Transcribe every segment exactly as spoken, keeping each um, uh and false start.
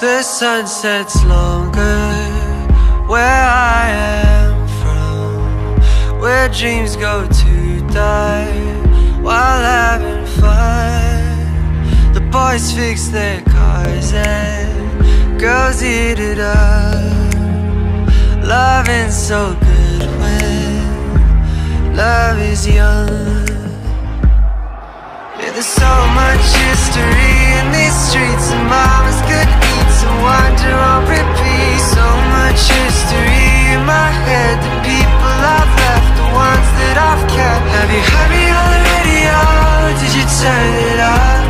The sun sets longer where I am from, where dreams go to die while having fun. The boys fix their cars and girls eat it up. Loving's so good when love is young. Yeah, there's so much history in these streets, and mama's good eats and wander on repeat. So much history in my head, the people I've left, the ones that I've kept. Have you heard me on the radio? Did you turn it up?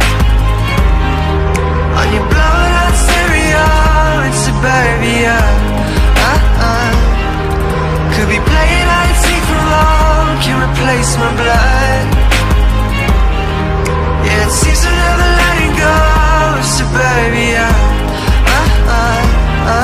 On your blown out stereo in suburbia. Uh-uh. Could be playing hide and seek from home, can replace my blood. Yeah, it seems to never letting go of suburbia. Uh-uh,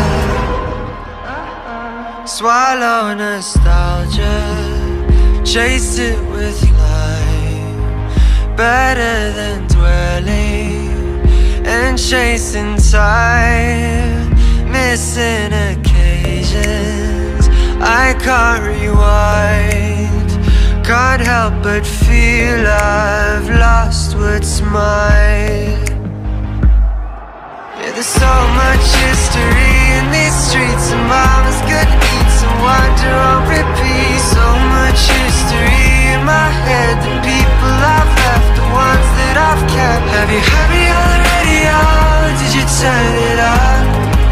uh-uh. Swallow nostalgia, chase it with life. Better than dwelling and chasing time. Missing occasions I can't rewind. Can't help but feel I've lost what's mine. Yeah, there's so much history in these streets, and mama's good eats and wander on repeat. So much history in my head, the people I've left, the ones that I've kept. Have you heard me on the radio? Did you turn it up?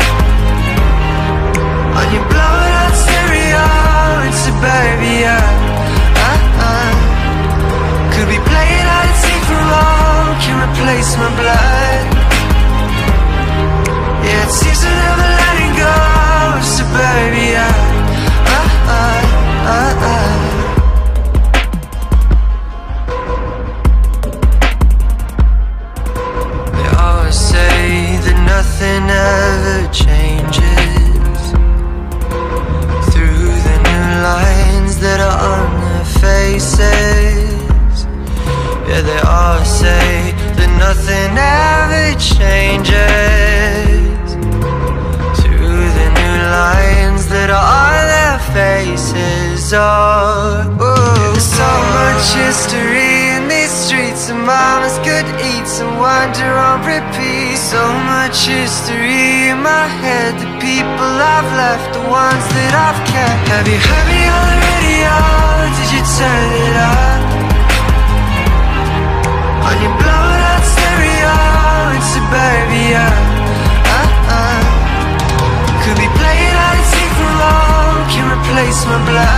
On your blown out stereo in suburbia. Uh-uh. Could be playing hide and seek from home, can replace my blood. Yeah, it seems to never letting go of suburbia. Uh-uh, uh-uh. They always say that nothing ever changes through the new lines that are on their faces. Yeah, they all say that nothing ever changes through the new lines that are on their faces. Oh, yeah, there's so much history in these streets, and mama's good eats and wander on repeat. So much history in my head, the people I've left, the ones that I've kept. Have you heard me on the radio? Did you turn it up? On your blown out stereo in suburbia. Uh-uh. Could be playing hide and seek from home, can replace my blood.